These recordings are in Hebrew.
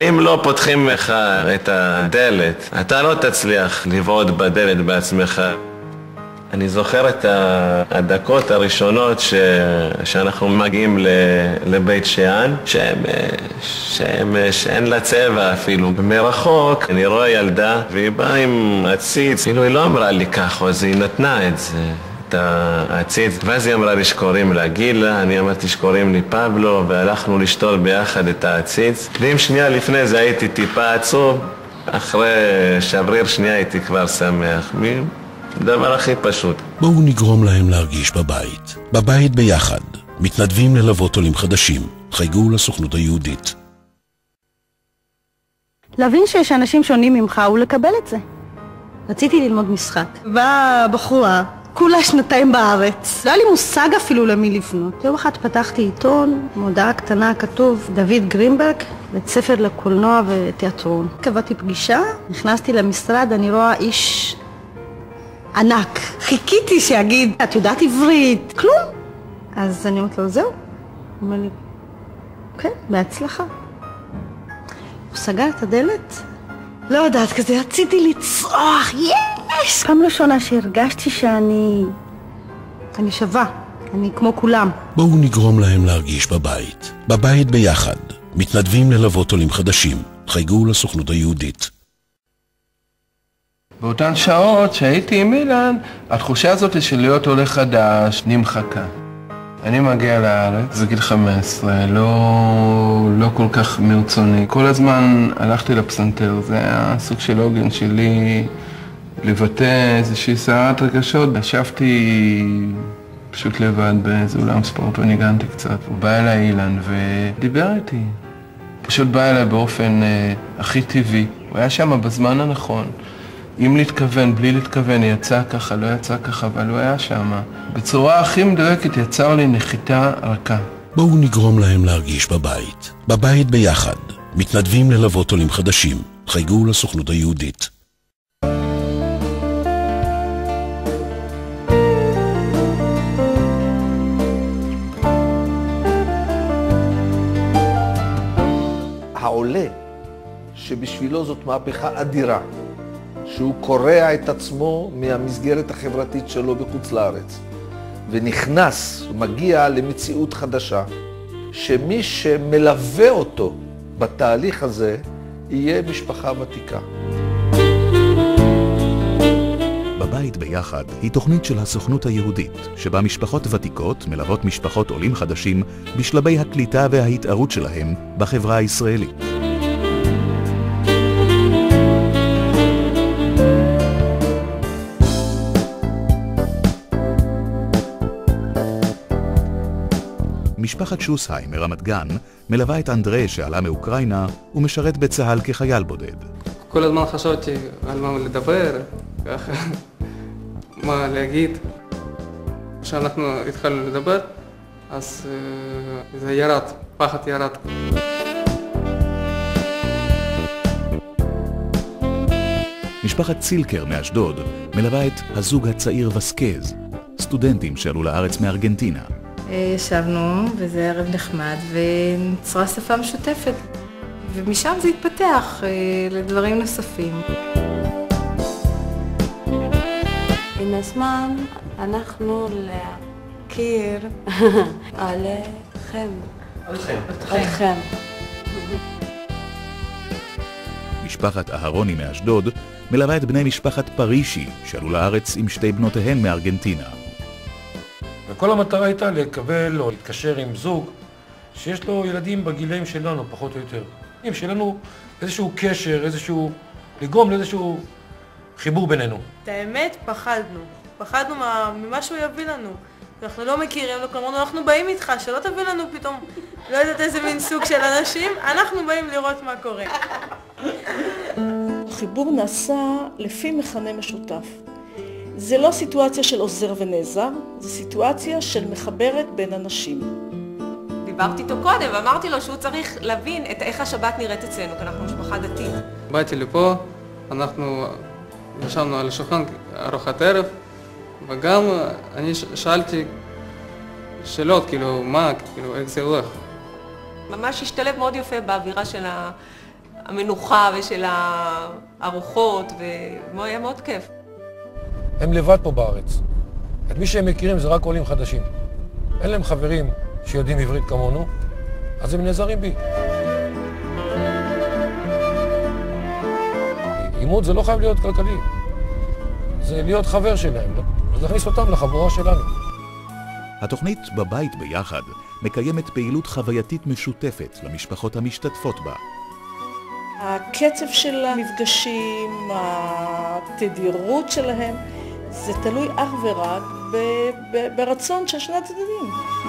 אם לא פותחים לך את הדלת, אתה לא תצליח לבעוט בדלת בעצמך. אני זוכר את הדקות הראשונות שאנחנו מגיעים לבית שאן, שאין לה צבע אפילו. מרחוק אני רואה ילדה והיא באה עם עציץ, כאילו היא לא אמרה לי ככה, אז היא נתנה את זה, את העציץ. ואז היא אמרה לי שקוראים לה גילה, אני אמרתי שקוראים לי פבלו, והלכנו לשתול ביחד את העציץ. ואם שנייה לפני זה הייתי טיפה עצוב, אחרי שבריר שנייה הייתי כבר שמח. דבר הכי פשוט. בואו נגרום להם להרגיש בבית. בבית ביחד. מתנדבים ללוות עולים חדשים. חייגו לסוכנות היהודית. להבין שיש אנשים שונים ממך ולקבל את זה. רציתי ללמוד משחק. באה בחורה, כולה שנתיים בארץ. לא היה לי מושג אפילו למי לפנות. יום אחד פתחתי עיתון, מודעה קטנה כתוב דוד גרינברג, בית ספר לקולנוע ותיאטרון. קבעתי פגישה, נכנסתי למשרד, אני רואה איש ענק. חיכיתי שיגיד, את יודעת עברית? כלום. אז אני אומרת לו, זהו. הוא אומר לי, כן, בהצלחה. הוא סגר את הדלת? לא יודעת, כזה רציתי לצרוח, יש! פעם ראשונה שהרגשתי שאני שווה, אני כמו כולם. בואו נגרום להם להרגיש בבית. בבית ביחד. מתנדבים ללוות עולים חדשים. חייגו לסוכנות היהודית. באותן שעות שהייתי עם אילן, התחושה הזאת של להיות עולה חדש נמחקה. אני מגיע לארץ, בגיל 15, לא כל כך מרצוני. כל הזמן הלכתי לפסנתר, זה היה סוג של עוגן שלי לבטא איזושהי סערת רגשות. ישבתי פשוט לבד באיזה אולם ספורט וניגנתי קצת. הוא בא אליי אילן ודיבר איתי. פשוט בא אליי באופן הכי טבעי. הוא היה שם בזמן הנכון. אם להתכוון, בלי להתכוון, יצא ככה, לא יצא ככה, אבל הוא היה שם. בצורה הכי מדויקת יצר לי נחיתה רכה. בואו נגרום להם להרגיש בבית. בבית ביחד. מתנדבים ללוות עולים חדשים. חייגו לסוכנות היהודית. העולה, שבשבילו זאת מהפכה אדירה, שהוא קורע את עצמו מהמסגרת החברתית שלו בחוץ לארץ, ונכנס, מגיע למציאות חדשה, שמי שמלווה אותו בתהליך הזה, יהיה משפחה ותיקה. בבית ביחד היא תוכנית של הסוכנות היהודית, שבה משפחות ותיקות מלוות משפחות עולים חדשים בשלבי הקליטה וההתערות שלהם בחברה הישראלית. משפחת שוסהיים מרמת גן מלווה את אנדרי שעלה מאוקראינה ומשרת בצהל כחייל בודד. כל הזמן חשבתי על מה לדבר, ככה, מה להגיד. כשאנחנו התחלנו לדבר, אז זה ירד, פחד ירד. משפחת צילקר מאשדוד מלווה את הזוג הצעיר וסקז, סטודנטים שעלו לארץ מארגנטינה. ישבנו, וזה ערב נחמד, ונצרה שפה משותפת. ומשם זה התפתח לדברים נוספים. עם הזמן אנחנו להכיר עליכם. עליכם. משפחת אהרוני מאשדוד מלווה את בני משפחת פרישי שעלו לארץ עם שתי בנותיהן מארגנטינה. וכל המטרה הייתה לקבל או להתקשר עם זוג שיש לו ילדים בגילאים שלנו, פחות או יותר. אם שלנו איזשהו קשר, לגרום לאיזשהו חיבור בינינו. את האמת, פחדנו ממה שהוא יביא לנו. אנחנו לא מכירים, כלומר, אנחנו באים איתך, שלא תביא לנו פתאום, לא יודעת איזה מין סוג של אנשים, אנחנו באים לראות מה קורה. החיבור נעשה לפי מכנה משותף. זה לא סיטואציה של עוזר ונעזר, זה סיטואציה של מחברת בין אנשים. דיברתי איתו קודם ואמרתי לו שהוא צריך להבין איך השבת נראית אצלנו, כי אנחנו משפחה דתית. באתי לפה, אנחנו ישבנו על השולחן ארוחת ערב, וגם אני שאלתי שאלות, כאילו, מה, כאילו, איך זה הולך? ממש השתלב מאוד יפה באווירה של המנוחה ושל הארוחות, והיה מאוד כיף. הם לבד פה בארץ. את מי שהם מכירים זה רק עולים חדשים. אין להם חברים שיודעים עברית כמונו, אז הם נעזרים בי. לימוד זה לא חייב להיות כלכלי. זה להיות חבר שלהם, אז להכניס אותם לחבורה שלנו. התוכנית בבית ביחד מקיימת פעילות חווייתית משותפת למשפחות המשתתפות בה. הקצב של המפגשים, התדירות שלהם, זה תלוי אך ורק ברצון של שני הצדדים.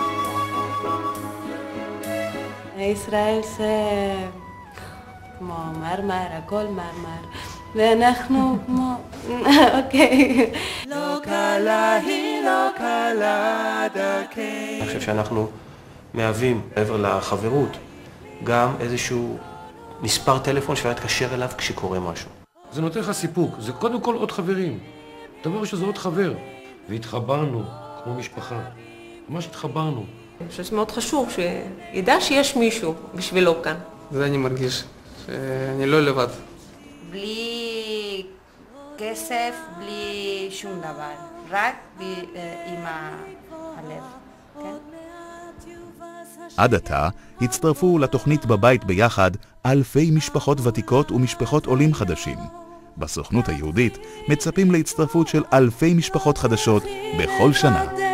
ישראל זה כמו מרמר, הכל מרמר, ואנחנו כמו... אוקיי. לא קלה היא לא קלה דרכי. אני חושב שאנחנו מהווים, מעבר לחברות, גם איזשהו מספר טלפון שאתה מתקשר אליו כשקורה משהו. זה נותן לך סיפוק, זה קודם כל עוד חברים. דבר שזה עוד חבר. והתחברנו כמו משפחה. ממש התחברנו. אני חושב שמאוד חשוב שידע שיש מישהו בשבילו כאן. זה אני מרגיש, שאני לא לבד. בלי כסף, בלי שום דבר, רק עם הלב, כן? עד עתה הצטרפו לתוכנית בבית ביחד אלפי משפחות ותיקות ומשפחות עולים חדשים. בסוכנות היהודית מצפים להצטרפות של אלפי משפחות חדשות בכל שנה.